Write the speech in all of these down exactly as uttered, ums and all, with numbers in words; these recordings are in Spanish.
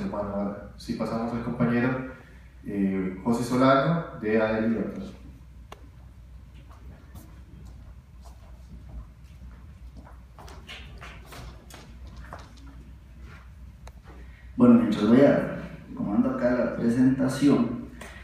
humano. Ahora sí pasamos al compañero eh, José Solano de A D L y otros. Bueno, mientras voy a comando acá la presentación,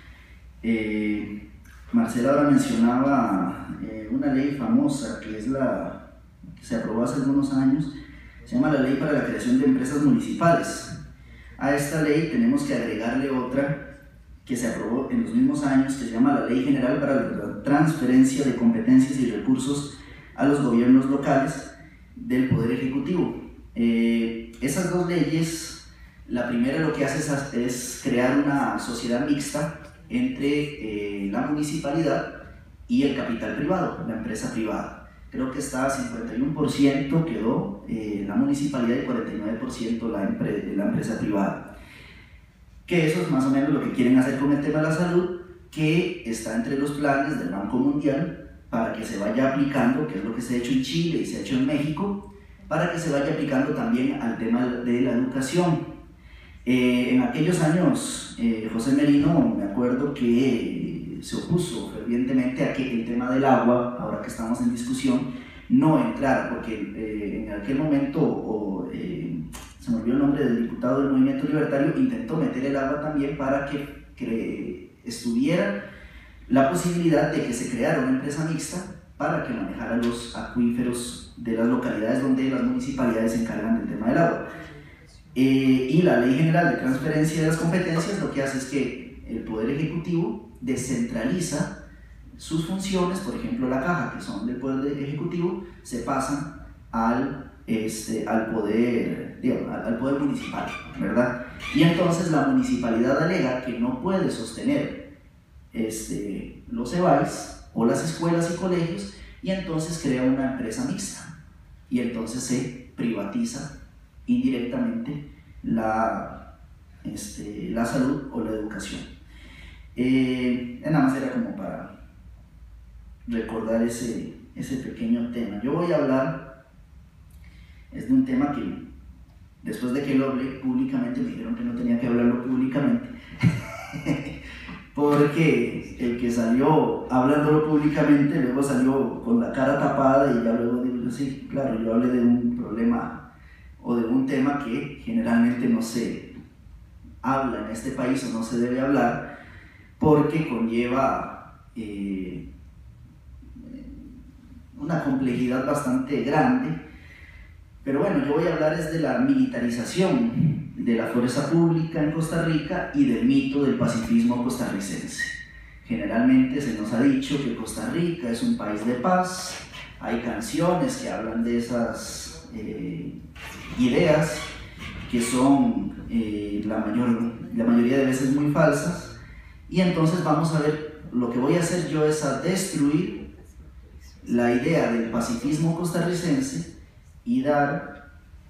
eh, Marcela ahora mencionaba eh, una ley famosa que es la que se aprobó hace algunos años, se llama la Ley para la Creación de Empresas Municipales. A esta ley tenemos que agregarle otra que se aprobó en los mismos años, que se llama la Ley General para la Transferencia de Competencias y Recursos a los Gobiernos Locales del Poder Ejecutivo. Eh, esas dos leyes, la primera lo que hace es, es crear una sociedad mixta entre eh, la municipalidad y el capital privado, la empresa privada. Creo que está cincuenta y uno por ciento quedó eh, la municipalidad y cuarenta y nueve por ciento la, empre la empresa privada. Que eso es más o menos lo que quieren hacer con el tema de la salud, que está entre los planes del Banco Mundial para que se vaya aplicando, que es lo que se ha hecho en Chile y se ha hecho en México, para que se vaya aplicando también al tema de la educación. Eh, en aquellos años, eh, José Merino, me acuerdo que eh, se opuso fervientemente a que el tema del agua, ahora que estamos en discusión, no entrara, porque eh, en aquel momento, o, eh, se me olvidó el nombre del diputado del Movimiento Libertario, intentó meter el agua también para que, que estuviera la posibilidad de que se creara una empresa mixta para que manejara los acuíferos de las localidades donde las municipalidades se encargan del tema del agua. Eh, y la Ley General de Transferencia de las Competencias lo que hace es que el Poder Ejecutivo descentraliza sus funciones, por ejemplo la caja, que son del Poder Ejecutivo, se pasan al, este, al, poder, digamos, al, al Poder Municipal, ¿verdad? Y entonces la municipalidad alega que no puede sostener este, los E B A Is o las escuelas y colegios, y entonces crea una empresa mixta, y entonces se privatiza indirectamente la, este, la salud o la educación. Eh, nada más era como para recordar ese, ese pequeño tema. Yo voy a hablar es de un tema que después de que lo hablé públicamente me dijeron que no tenía que hablarlo públicamente porque el que salió hablándolo públicamente luego salió con la cara tapada y ya luego digo, sí, claro, yo hablé de un problema o de un tema que generalmente no se habla en este país o no se debe hablar porque conlleva eh, una complejidad bastante grande. Pero bueno, yo voy a hablar es de la militarización de la fuerza pública en Costa Rica y del mito del pacifismo costarricense. Generalmente se nos ha dicho que Costa Rica es un país de paz, hay canciones que hablan de esas Eh, ideas que son eh, la, mayor, la mayoría de veces muy falsas, y entonces vamos a ver, lo que voy a hacer yo es a destruir la idea del pacifismo costarricense y dar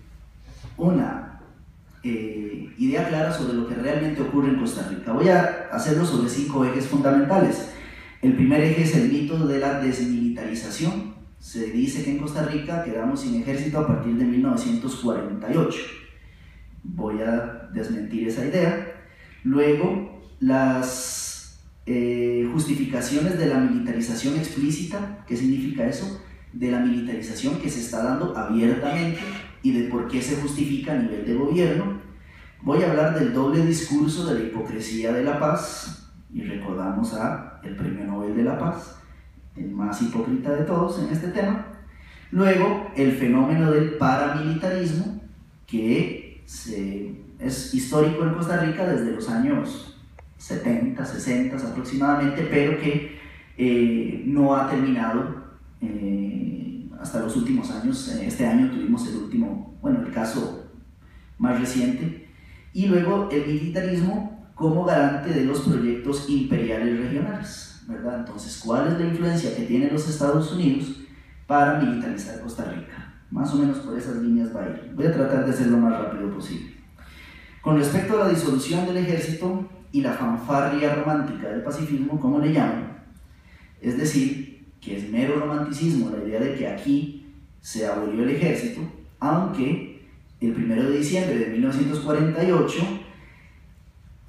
una eh, idea clara sobre lo que realmente ocurre en Costa Rica. Voy a hacerlo sobre cinco ejes fundamentales. El primer eje es el mito de la desmilitarización. Se dice que en Costa Rica quedamos sin ejército a partir de mil novecientos cuarenta y ocho. Voy a desmentir esa idea. Luego, las eh, justificaciones de la militarización explícita. ¿Qué significa eso? De la militarización que se está dando abiertamente y de por qué se justifica a nivel de gobierno. Voy a hablar del doble discurso de la hipocresía de la paz, y recordamos a el Premio Nobel de la Paz, el más hipócrita de todos en este tema. Luego, el fenómeno del paramilitarismo, que se, es histórico en Costa Rica desde los años setenta, sesenta aproximadamente, pero que eh, no ha terminado eh, hasta los últimos años. Este año tuvimos el último, bueno, el caso más reciente. Y luego el militarismo como garante de los proyectos imperiales regionales, ¿verdad? Entonces, ¿cuál es la influencia que tienen los Estados Unidos para militarizar Costa Rica? Más o menos por esas líneas va a ir. Voy a tratar de hacerlo lo más rápido posible. Con respecto a la disolución del ejército y la fanfarria romántica del pacifismo, como le llaman, es decir, que es mero romanticismo la idea de que aquí se abolió el ejército, aunque el primero de diciembre de mil novecientos cuarenta y ocho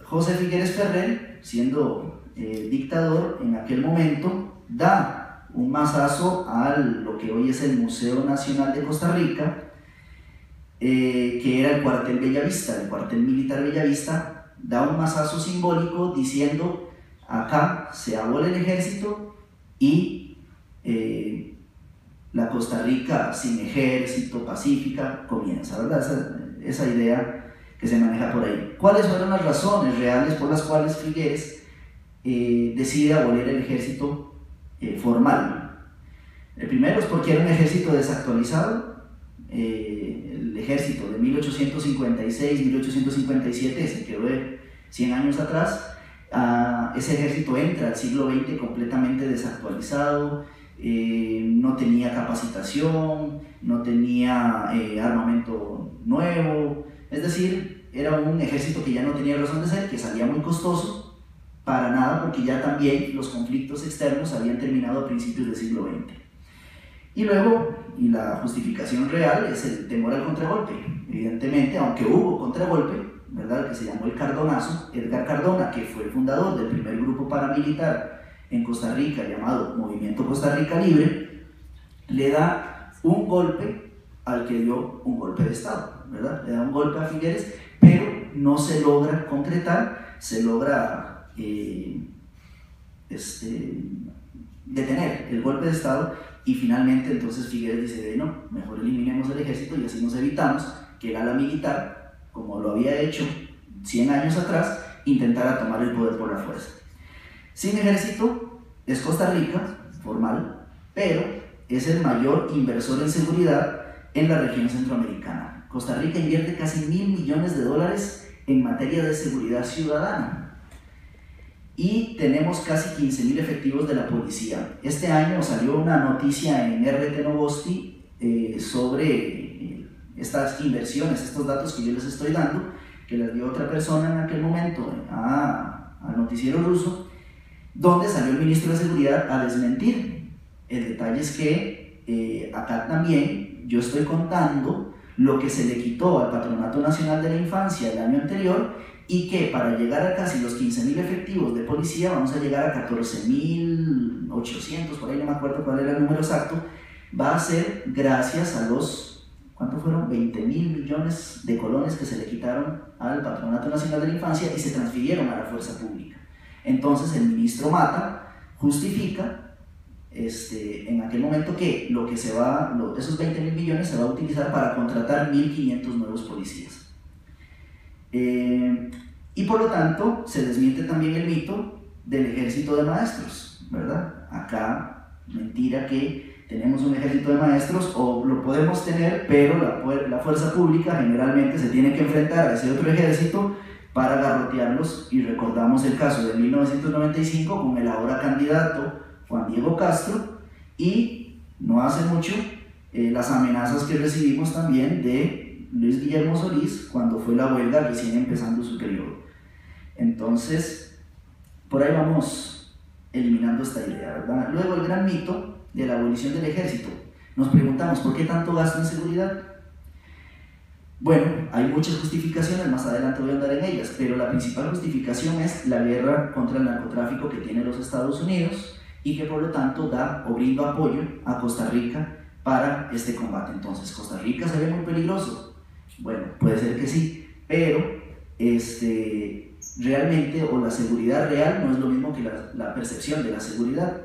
José Figueres Ferrer, siendo eh, dictador en aquel momento, da un mazazo a lo que hoy es el Museo Nacional de Costa Rica, eh, que era el cuartel Bellavista, el cuartel militar Bellavista, da un mazazo simbólico diciendo: acá se abole el ejército y eh, la Costa Rica sin ejército, pacífica, comienza, ¿verdad? Esa, esa idea que se maneja por ahí. ¿Cuáles fueron las razones reales por las cuales Figueres eh, decide abolir el ejército eh, formal? El primero es porque era un ejército desactualizado. Eh, el ejército de mil ochocientos cincuenta y seis a mil ochocientos cincuenta y siete se quedó de cien años atrás. Uh, ese ejército entra al siglo veinte completamente desactualizado, eh, no tenía capacitación, no tenía eh, armamento nuevo, es decir, era un ejército que ya no tenía razón de ser, que salía muy costoso, para nada, porque ya también los conflictos externos habían terminado a principios del siglo veinte. Y luego, y la justificación real es el temor al contragolpe. Evidentemente, aunque hubo contragolpe, ¿verdad?, que se llamó el Cardonazo, Edgar Cardona, que fue el fundador del primer grupo paramilitar en Costa Rica llamado Movimiento Costa Rica Libre, le da un golpe al que dio un golpe de Estado, ¿verdad? Le da un golpe a Figueres, pero no se logra concretar, se logra eh, este, detener el golpe de Estado, y finalmente entonces Figueres dice: no, mejor eliminemos el ejército y así nos evitamos que el ala militar, como lo había hecho cien años atrás, intentara tomar el poder por la fuerza. Sin ejército es Costa Rica, formal, pero es el mayor inversor en seguridad en la región centroamericana. Costa Rica invierte casi mil millones de dólares en materia de seguridad ciudadana y tenemos casi quince mil efectivos de la policía. Este año salió una noticia en R T Novosti eh, sobre estas inversiones, estos datos que yo les estoy dando, que les dio otra persona en aquel momento a, al noticiero ruso, donde salió el ministro de Seguridad a desmentir. El detalle es que eh, acá también yo estoy contando lo que se le quitó al Patronato Nacional de la Infancia el año anterior, y que para llegar a casi los quince mil efectivos de policía vamos a llegar a catorce mil ochocientos, por ahí no me acuerdo cuál era el número exacto, va a ser gracias a los... ¿Cuánto fueron? veinte mil millones de colones que se le quitaron al Patronato Nacional de la Infancia y se transfirieron a la fuerza pública. Entonces el ministro Mata justifica este, en aquel momento que, lo que se va, lo, esos veinte mil millones se va a utilizar para contratar mil quinientos nuevos policías. Eh, y por lo tanto se desmiente también el mito del ejército de maestros, ¿verdad? Acá, mentira que tenemos un ejército de maestros, o lo podemos tener, pero la, la fuerza pública generalmente se tiene que enfrentar a ese otro ejército para garrotearlos, y recordamos el caso de mil novecientos noventa y cinco con el ahora candidato Juan Diego Castro, y no hace mucho eh, las amenazas que recibimos también de Luis Guillermo Solís cuando fue la huelga recién empezando su periodo. Entonces, por ahí vamos eliminando esta idea, ¿verdad? Luego el gran mito de la abolición del ejército. Nos preguntamos, ¿por qué tanto gasto en seguridad? Bueno, hay muchas justificaciones, más adelante voy a andar en ellas, pero la principal justificación es la guerra contra el narcotráfico que tiene los Estados Unidos y que por lo tanto da o brinda apoyo a Costa Rica para este combate. Entonces, ¿Costa Rica se ve muy peligroso? Bueno, puede ser que sí, pero este, realmente, o la seguridad real no es lo mismo que la, la percepción de la seguridad.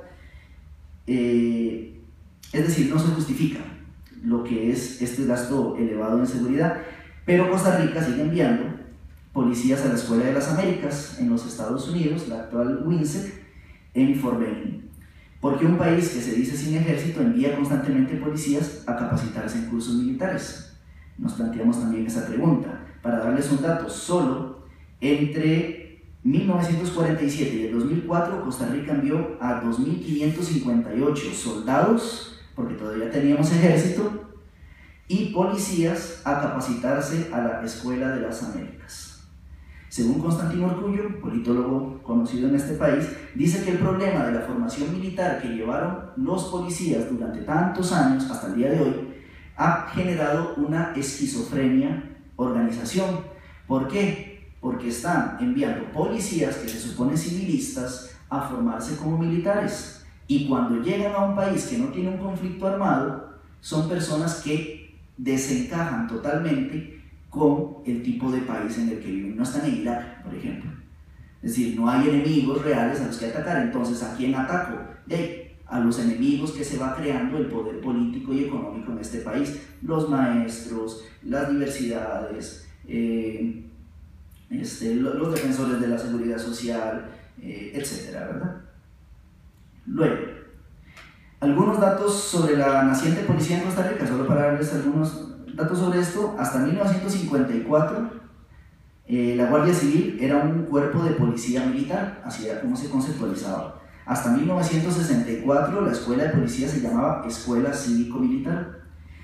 Eh, es decir, no se justifica lo que es este gasto elevado en seguridad, pero Costa Rica sigue enviando policías a la Escuela de las Américas en los Estados Unidos, la actual WINSEC, en Fort Benning. ¿Por qué un país que se dice sin ejército envía constantemente policías a capacitarse en cursos militares? Nos planteamos también esa pregunta. Para darles un dato, solo entre mil novecientos cuarenta y siete y el dos mil cuatro, Costa Rica envió a dos mil quinientos cincuenta y ocho soldados, porque todavía teníamos ejército, y policías a capacitarse a la Escuela de las Américas. Según Constantino Orcullo, politólogo conocido en este país, dice que el problema de la formación militar que llevaron los policías durante tantos años hasta el día de hoy ha generado una esquizofrenia organización. ¿Por qué? porque están enviando policías que se suponen civilistas a formarse como militares, y cuando llegan a un país que no tiene un conflicto armado, son personas que desencajan totalmente con el tipo de país en el que viven. No están en Irak, por ejemplo. Es decir, no hay enemigos reales a los que atacar. Entonces, ¿a quién ataco? De ahí, a los enemigos que se va creando el poder político y económico en este país. Los maestros, las universidades, eh, este, los defensores de la seguridad social, eh, etcétera, ¿verdad? Luego, algunos datos sobre la naciente policía en Costa Rica, solo para darles algunos datos sobre esto. Hasta mil novecientos cincuenta y cuatro, eh, la Guardia Civil era un cuerpo de policía militar, así era como se conceptualizaba. Hasta mil novecientos sesenta y cuatro, la escuela de policía se llamaba Escuela Cívico-Militar.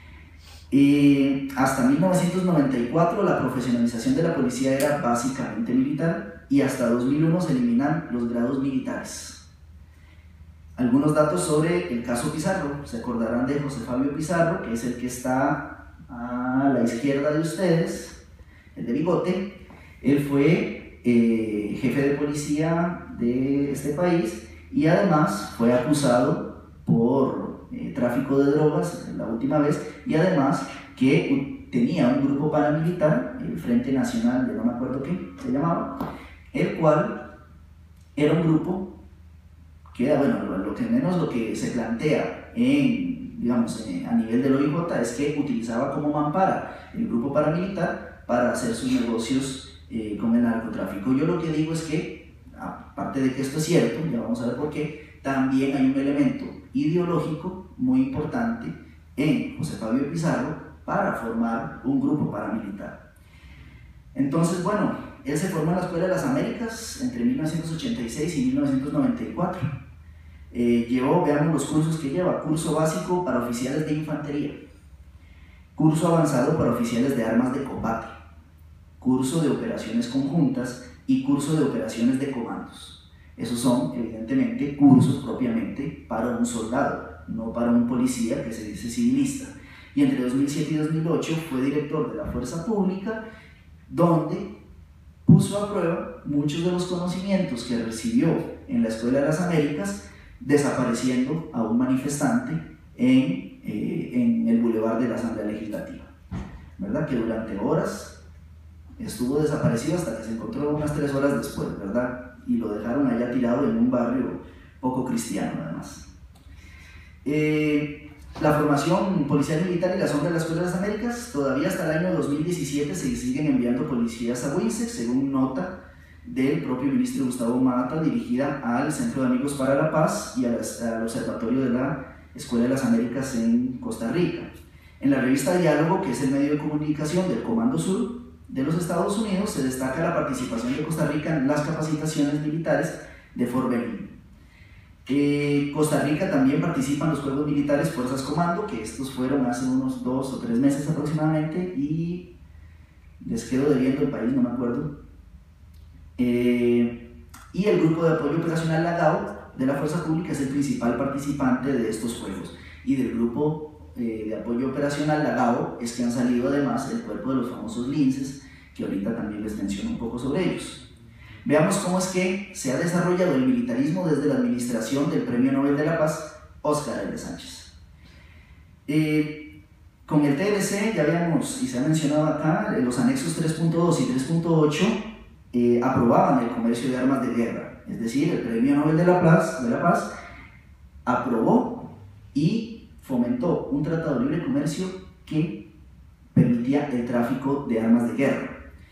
Eh, hasta mil novecientos noventa y cuatro, la profesionalización de la policía era básicamente militar, y hasta dos mil uno se eliminan los grados militares. Algunos datos sobre el caso Pizarro. Se acordarán de José Fabio Pizarro, que es el que está a la izquierda de ustedes, el de bigote. Él fue eh, jefe de policía de este país y además fue acusado por eh, tráfico de drogas la última vez, y además que tenía un grupo paramilitar, el Frente Nacional de no me acuerdo qué se llamaba, el cual era un grupo que, bueno, lo que menos lo que se plantea en, digamos, en, a nivel del O I J es que utilizaba como mampara el grupo paramilitar para hacer sus negocios eh, con el narcotráfico. Yo lo que digo es que, aparte de que esto es cierto, ya vamos a ver por qué, también hay un elemento ideológico muy importante en José Fabio Pizarro para formar un grupo paramilitar. Entonces, bueno, él se formó en la Escuela de las Américas entre mil novecientos ochenta y seis y mil novecientos noventa y cuatro. Eh, llevó, veamos los cursos que lleva: curso básico para oficiales de infantería, curso avanzado para oficiales de armas de combate, curso de operaciones conjuntas y curso de operaciones de comandos. Esos son, evidentemente, cursos propiamente para un soldado, no para un policía que se dice civilista. Y entre dos mil siete y dos mil ocho fue director de la Fuerza Pública, donde puso a prueba muchos de los conocimientos que recibió en la Escuela de las Américas, desapareciendo a un manifestante en, eh, en el bulevar de la Asamblea Legislativa, ¿verdad? Que durante horas estuvo desaparecido hasta que se encontró unas tres horas después, ¿verdad? Y lo dejaron allá tirado en un barrio poco cristiano, además. Eh, la formación policial militar y la sombra de la Escuela de las Américas, todavía hasta el año dos mil diecisiete se siguen enviando policías a Windsor, según nota del propio ministro Gustavo Mata, dirigida al Centro de Amigos para la Paz y al, al Observatorio de la Escuela de las Américas en Costa Rica. En la revista Diálogo, que es el medio de comunicación del Comando Sur de los Estados Unidos, se destaca la participación de Costa Rica en las capacitaciones militares de Fort Benning. Eh, Costa Rica también participa en los Juegos Militares Fuerzas Comando, que estos fueron hace unos dos o tres meses aproximadamente, y les quedo debiendo el país, no me acuerdo. Eh, y el Grupo de Apoyo Operacional Lagao de la Fuerza Pública es el principal participante de estos Juegos, y del Grupo eh, de Apoyo Operacional Lagao es que han salido además el cuerpo de los famosos linces, que ahorita también les menciono un poco sobre ellos. Veamos cómo es que se ha desarrollado el militarismo desde la administración del Premio Nobel de la Paz, Óscar L. Sánchez. Eh, con el T L C, ya habíamos, y se ha mencionado acá, los anexos tres punto dos y tres punto ocho eh, aprobaban el comercio de armas de guerra, es decir, el Premio Nobel de la Paz, de la Paz aprobó y fomentó un tratado de libre comercio que permitía el tráfico de armas de guerra.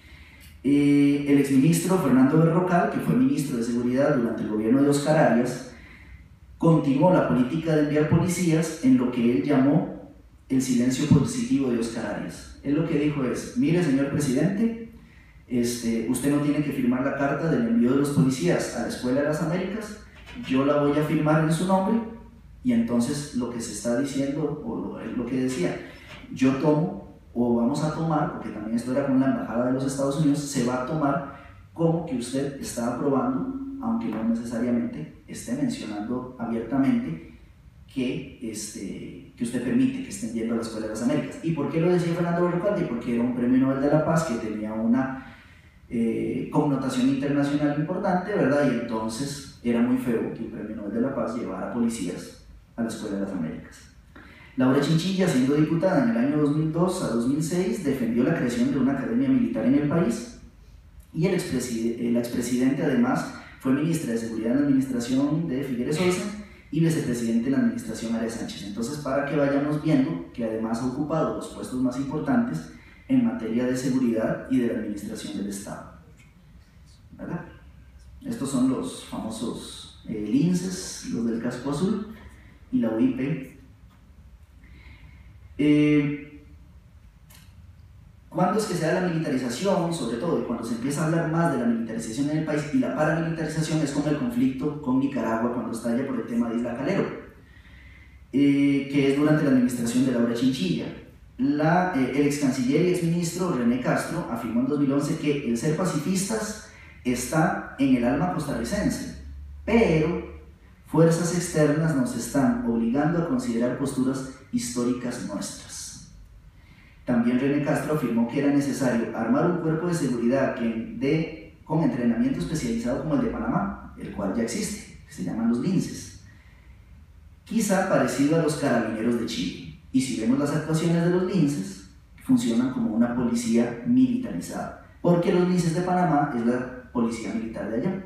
Eh, el exministro Fernando Berrocal, que fue ministro de Seguridad durante el gobierno de Óscar Arias, continuó la política de enviar policías en lo que él llamó el silencio positivo de Óscar Arias. Él lo que dijo es: mire, señor presidente, este, usted no tiene que firmar la carta del envío de los policías a la Escuela de las Américas, yo la voy a firmar en su nombre. Y entonces lo que se está diciendo, o lo, lo que decía, yo tomo, o vamos a tomar, porque también esto era con la Embajada de los Estados Unidos, se va a tomar como que usted está aprobando, aunque no necesariamente esté mencionando abiertamente que, este, que usted permite que estén yendo a la Escuela de las Américas. ¿Y por qué lo decía Fernando Berrocal? Porque era un Premio Nobel de la Paz que tenía una eh, connotación internacional importante, ¿verdad? Y entonces era muy feo que el Premio Nobel de la Paz llevara policías a la Escuela de las Américas. Laura Chinchilla, siendo diputada en el año dos mil dos a dos mil seis, defendió la creación de una academia militar en el país, y el expresidente, el expresidente además fue ministra de Seguridad en la administración de Figueres Olsen y vicepresidente en la administración Arias Sánchez. Entonces, para que vayamos viendo que además ha ocupado los puestos más importantes en materia de seguridad y de la administración del Estado, ¿verdad? Estos son los famosos eh, linces, los del casco azul, y la U I P. Eh, ¿Cuándo es que se da la militarización? Sobre todo, y cuando se empieza a hablar más de la militarización en el país y la paramilitarización, es con el conflicto con Nicaragua, cuando estalla por el tema de Isla Calero, eh, que es durante la administración de Laura Chinchilla. La, eh, el ex canciller y ex ministro René Castro afirmó en dos mil once que el ser pacifistas está en el alma costarricense, pero fuerzas externas nos están obligando a considerar posturas históricas nuestras. También René Castro afirmó que era necesario armar un cuerpo de seguridad que de, con entrenamiento especializado como el de Panamá, el cual ya existe, que se llaman los linces, quizá parecido a los carabineros de Chile. Y si vemos las actuaciones de los linces, funcionan como una policía militarizada, porque los linces de Panamá es la policía militar de allá.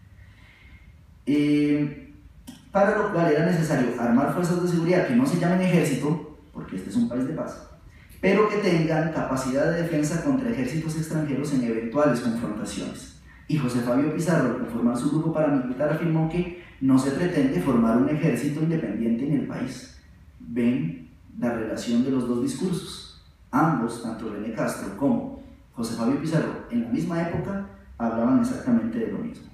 Eh, para lo cual era necesario armar fuerzas de seguridad que no se llamen ejército, porque este es un país de paz, pero que tengan capacidad de defensa contra ejércitos extranjeros en eventuales confrontaciones. Y José Fabio Pizarro, al conformar su grupo paramilitar, afirmó que no se pretende formar un ejército independiente en el país. Ven la relación de los dos discursos. Ambos, tanto René Castro como José Fabio Pizarro, en la misma época, hablaban exactamente de lo mismo.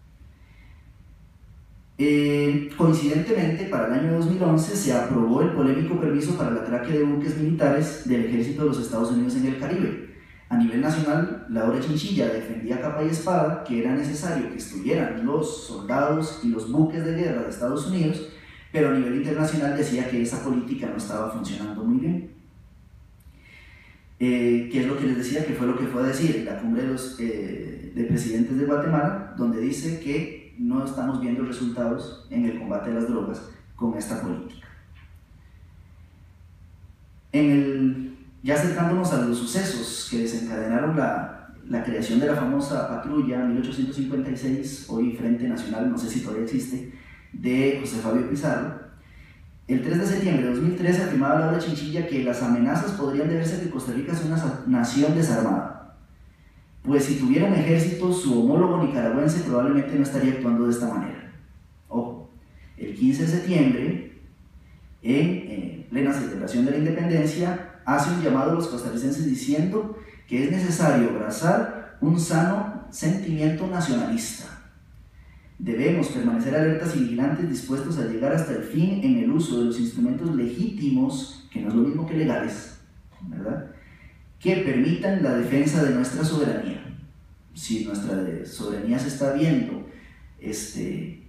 Eh, coincidentemente, para el año dos mil once se aprobó el polémico permiso para el atraque de buques militares del ejército de los Estados Unidos en el Caribe. A nivel nacional, Laura Chinchilla defendía capa y espada que era necesario que estuvieran los soldados y los buques de guerra de Estados Unidos, pero a nivel internacional decía que esa política no estaba funcionando muy bien. Eh, ¿Qué es lo que les decía? Que fue lo que fue a decir en la cumbre de los eh, de presidentes de Guatemala, donde dice que no estamos viendo resultados en el combate a las drogas con esta política. En el, ya acercándonos a los sucesos que desencadenaron la, la creación de la famosa patrulla mil ochocientos cincuenta y seis, hoy Frente Nacional, no sé si todavía existe, de José Fabio Pizarro, el tres de septiembre de dos mil trece afirmaba Laura Chinchilla que las amenazas podrían deberse a que Costa Rica es una nación desarmada. Pues si tuviera un ejército, su homólogo nicaragüense probablemente no estaría actuando de esta manera. Ojo, el quince de septiembre, en eh, plena celebración de la independencia, hace un llamado a los costarricenses diciendo que es necesario abrazar un sano sentimiento nacionalista. Debemos permanecer alertas y vigilantes, dispuestos a llegar hasta el fin en el uso de los instrumentos legítimos, que no es lo mismo que legales, ¿verdad?, que permitan la defensa de nuestra soberanía. Si nuestra soberanía se está viendo este,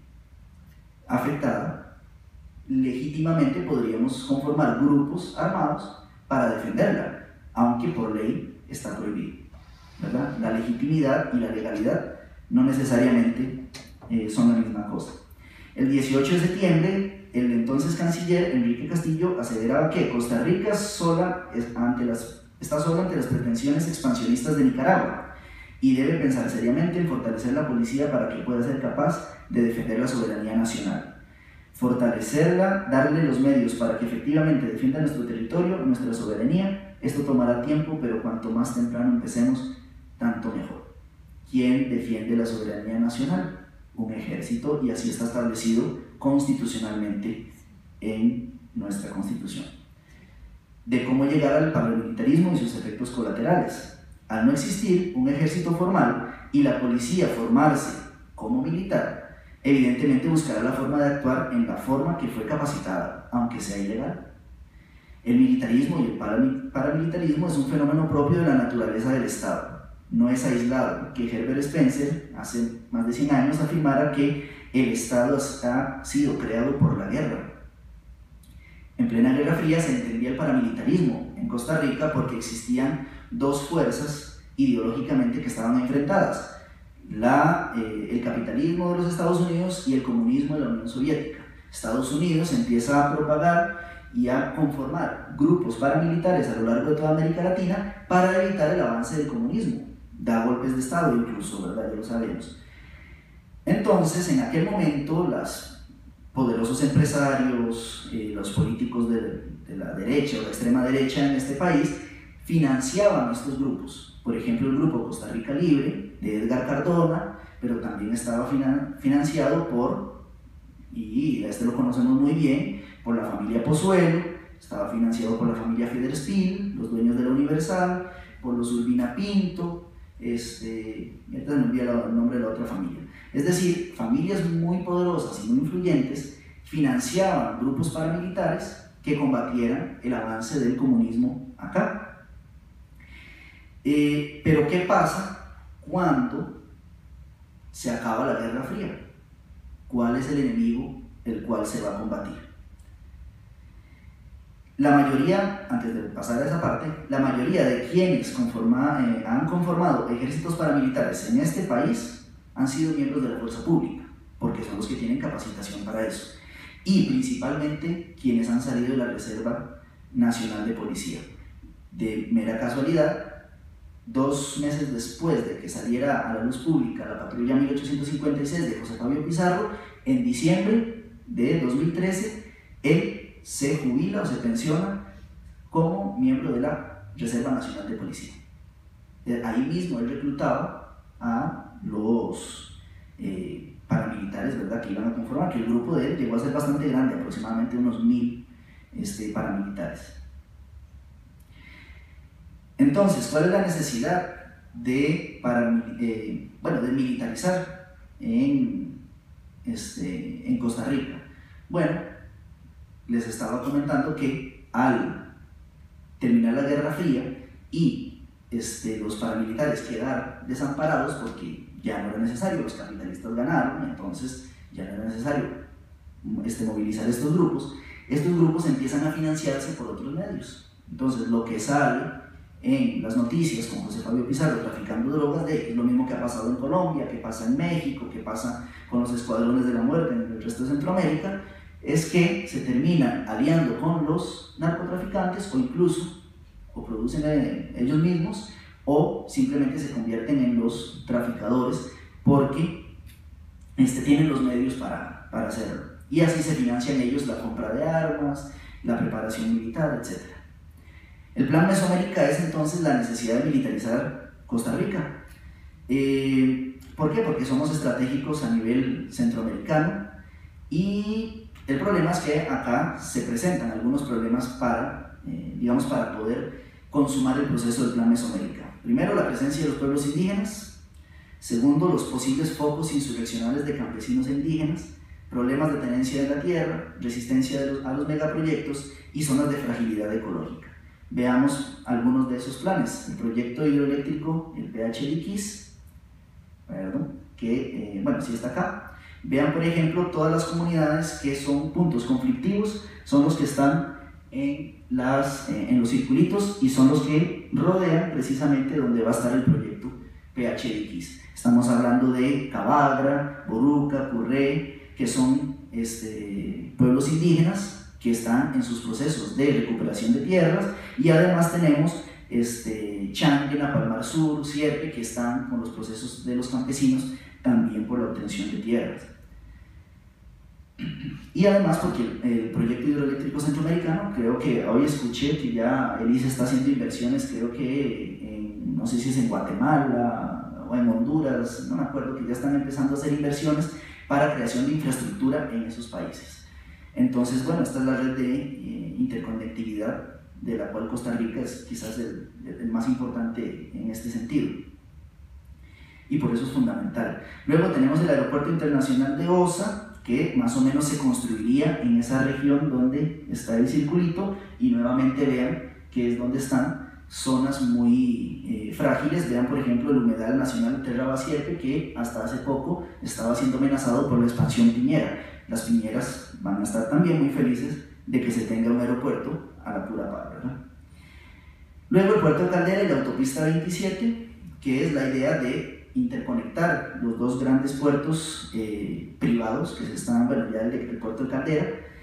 afectada, legítimamente podríamos conformar grupos armados para defenderla, aunque por ley está prohibido, ¿verdad? La legitimidad y la legalidad no necesariamente eh, son la misma cosa. El dieciocho de septiembre, el entonces canciller Enrique Castillo aseveraba que Costa Rica sola es ante las está sola ante las pretensiones expansionistas de Nicaragua y debe pensar seriamente en fortalecer la policía para que pueda ser capaz de defender la soberanía nacional. Fortalecerla, darle los medios para que efectivamente defienda nuestro territorio, nuestra soberanía. Esto tomará tiempo, pero cuanto más temprano empecemos, tanto mejor. ¿Quién defiende la soberanía nacional? Un ejército, y así está establecido constitucionalmente en nuestra Constitución. De cómo llegar al paramilitarismo y sus efectos colaterales. Al no existir un ejército formal y la policía formarse como militar, evidentemente buscará la forma de actuar en la forma que fue capacitada, aunque sea ilegal. El militarismo y el paramilitarismo es un fenómeno propio de la naturaleza del Estado. No es aislado que Herbert Spencer, hace más de cien años, afirmara que el Estado ha sido creado por la guerra. En plena Guerra Fría se entendía el paramilitarismo en Costa Rica porque existían dos fuerzas ideológicamente que estaban enfrentadas, la, eh, el capitalismo de los Estados Unidos y el comunismo de la Unión Soviética. Estados Unidos empieza a propagar y a conformar grupos paramilitares a lo largo de toda América Latina para evitar el avance del comunismo. Da golpes de Estado incluso, ¿verdad? Ya lo sabemos. Entonces, en aquel momento, los poderosos empresarios, eh, los políticos de, de la derecha o la extrema derecha en este país, financiaban estos grupos. Por ejemplo, el grupo Costa Rica Libre, de Edgar Cardona, pero también estaba finan financiado por, y este lo conocemos muy bien, por la familia Pozuelo, estaba financiado por la familia Federspiel, los dueños de la Universal, por los Urbina Pinto, este, ahorita me olvidé el nombre de la otra familia. Es decir, familias muy poderosas y muy influyentes financiaban grupos paramilitares que combatieran el avance del comunismo acá. Eh, pero ¿qué pasa cuando se acaba la Guerra Fría? ¿Cuál es el enemigo el cual se va a combatir? La mayoría, antes de pasar a esa parte, la mayoría de quienes conforma, eh, han conformado ejércitos paramilitares en este país han sido miembros de la fuerza pública, porque son los que tienen capacitación para eso, y principalmente quienes han salido de la Reserva Nacional de Policía. De mera casualidad, dos meses después de que saliera a la luz pública la patrulla mil ochocientos cincuenta y seis de José Fabio Pizarro, en diciembre de dos mil trece, él se jubila o se pensiona como miembro de la Reserva Nacional de Policía. Ahí mismo él reclutaba a los eh, paramilitares, ¿verdad?, que iban a conformar, que el grupo de él llegó a ser bastante grande, aproximadamente unos mil este, paramilitares. Entonces, ¿cuál es la necesidad de, para, eh, bueno, de militarizar en, este, en Costa Rica? Bueno, les estaba comentando que al terminar la Guerra Fría y este, los paramilitares quedar desamparados porque ya no era necesario, los capitalistas ganaron, entonces ya no era necesario este, movilizar estos grupos, estos grupos empiezan a financiarse por otros medios. Entonces lo que sale en las noticias con José Fabio Pizarro traficando drogas, de, es lo mismo que ha pasado en Colombia, que pasa en México, que pasa con los escuadrones de la muerte en el resto de Centroamérica, es que se terminan aliando con los narcotraficantes o incluso o producen ellos mismos o simplemente se convierten en los traficadores porque este, tienen los medios para, para hacerlo, y así se financian ellos la compra de armas, la preparación militar, etcétera. El plan Mesoamérica es entonces la necesidad de militarizar Costa Rica. Eh, ¿Por qué? Porque somos estratégicos a nivel centroamericano y el problema es que acá se presentan algunos problemas para, eh, digamos, para poder consumar el proceso del Plan Mesoamérica. Primero, la presencia de los pueblos indígenas. Segundo, los posibles focos insurreccionales de campesinos e indígenas, problemas de tenencia de la tierra, resistencia de los, a los megaproyectos y zonas de fragilidad ecológica. Veamos algunos de esos planes. El proyecto hidroeléctrico, el P H D X, perdón, que, eh, bueno, sí está acá. Vean, por ejemplo, todas las comunidades que son puntos conflictivos, son los que están en, las, eh, en los circulitos y son los que rodean precisamente donde va a estar el proyecto P H D X. Estamos hablando de Cabagra, Boruca, Curré, que son este, pueblos indígenas que están en sus procesos de recuperación de tierras, y además tenemos este, Changuena, Palmar Sur, Sierpe, que están con los procesos de los campesinos también por la obtención de tierras. Y además porque el proyecto hidroeléctrico centroamericano, creo que hoy escuché que ya el I C E está haciendo inversiones, creo que en, no sé si es en Guatemala o en Honduras, no me acuerdo, que ya están empezando a hacer inversiones para creación de infraestructura en esos países. Entonces, bueno, esta es la red de eh, interconectividad de la cual Costa Rica es quizás el, el más importante en este sentido, y por eso es fundamental. Luego tenemos el Aeropuerto Internacional de Osa, que más o menos se construiría en esa región donde está el circulito, y nuevamente vean que es donde están zonas muy eh, frágiles. Vean, por ejemplo, el humedal nacional de Terra Sierpe, que hasta hace poco estaba siendo amenazado por la expansión piñera. Las piñeras van a estar también muy felices de que se tenga un aeropuerto a la pura par, ¿verdad? Luego el puerto de Caldera y la autopista veintisiete, que es la idea de interconectar los dos grandes puertos eh, privados que se están, bueno, ya el, el puerto de Caldera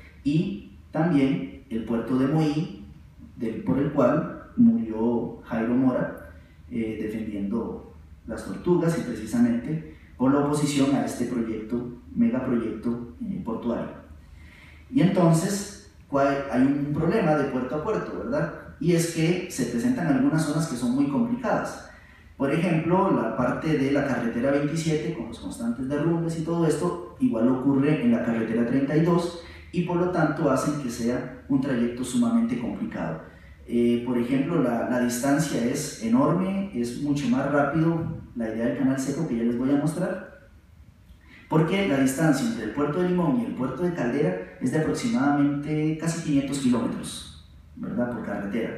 y también el puerto de Moí, del, por el cual murió Jairo Mora eh, defendiendo las tortugas y precisamente por la oposición a este proyecto, megaproyecto eh, portuario. Y entonces hay un problema de puerto a puerto, ¿verdad? Y es que se presentan algunas zonas que son muy complicadas. Por ejemplo, la parte de la carretera veintisiete con los constantes derrumbes y todo esto, igual ocurre en la carretera treinta y dos y por lo tanto hacen que sea un trayecto sumamente complicado. Eh, por ejemplo, la, la distancia es enorme, es mucho más rápido la idea del canal seco que ya les voy a mostrar, porque la distancia entre el puerto de Limón y el puerto de Caldera es de aproximadamente casi quinientos kilómetros, ¿verdad? Por carretera.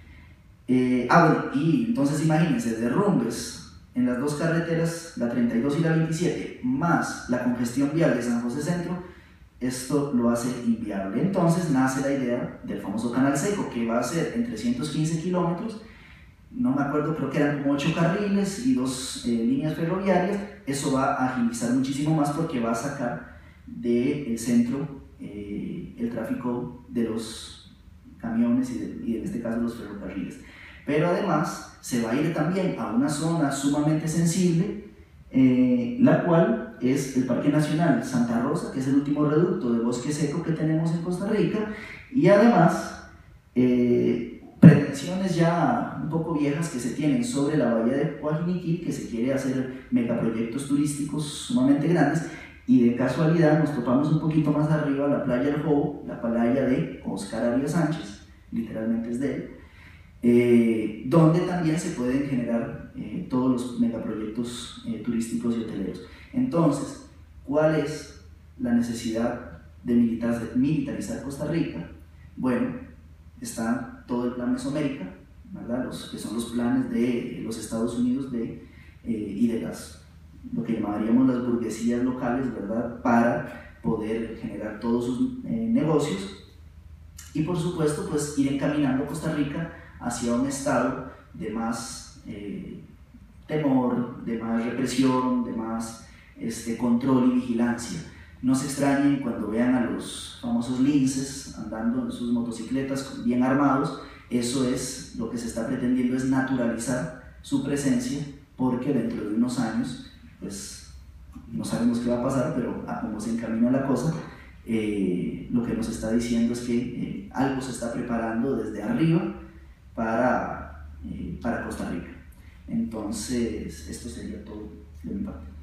Eh, ah, bueno, y entonces imagínense, derrumbes en las dos carreteras, la treinta y dos y la veintisiete, más la congestión vial de San José Centro, esto lo hace inviable. Entonces nace la idea del famoso canal seco, que va a ser en trescientos quince kilómetros, no me acuerdo, creo que eran como ocho carriles y dos eh, líneas ferroviarias. Eso va a agilizar muchísimo más porque va a sacar del centro eh, el tráfico de los camiones y, de, y en este caso los ferrocarriles. Pero además se va a ir también a una zona sumamente sensible, eh, la cual es el Parque Nacional Santa Rosa, que es el último reducto de bosque seco que tenemos en Costa Rica, y además eh, pretensiones ya un poco viejas que se tienen sobre la bahía de Guajiniquí, que se quiere hacer megaproyectos turísticos sumamente grandes, y de casualidad nos topamos un poquito más arriba la playa del Jobo, la playa de Oscar Arias Sánchez, literalmente es de él, eh, donde también se pueden generar eh, todos los megaproyectos eh, turísticos y hoteleros. Entonces, ¿cuál es la necesidad de militar, militarizar Costa Rica? Bueno, está todo el plan Mesoamérica, ¿verdad? Los, que son los planes de los Estados Unidos de, eh, y de las, lo que llamaríamos las burguesías locales, ¿verdad? Para poder generar todos sus eh, negocios y por supuesto pues ir encaminando a Costa Rica hacia un estado de más eh, temor, de más represión, de más este, control y vigilancia. No se extrañen cuando vean a los famosos linces andando en sus motocicletas bien armados. Eso es lo que se está pretendiendo, es naturalizar su presencia, porque dentro de unos años pues no sabemos qué va a pasar, pero a cómo se encamina la cosa, eh, lo que nos está diciendo es que eh, algo se está preparando desde arriba para, eh, para Costa Rica. Entonces esto sería todo de mi parte.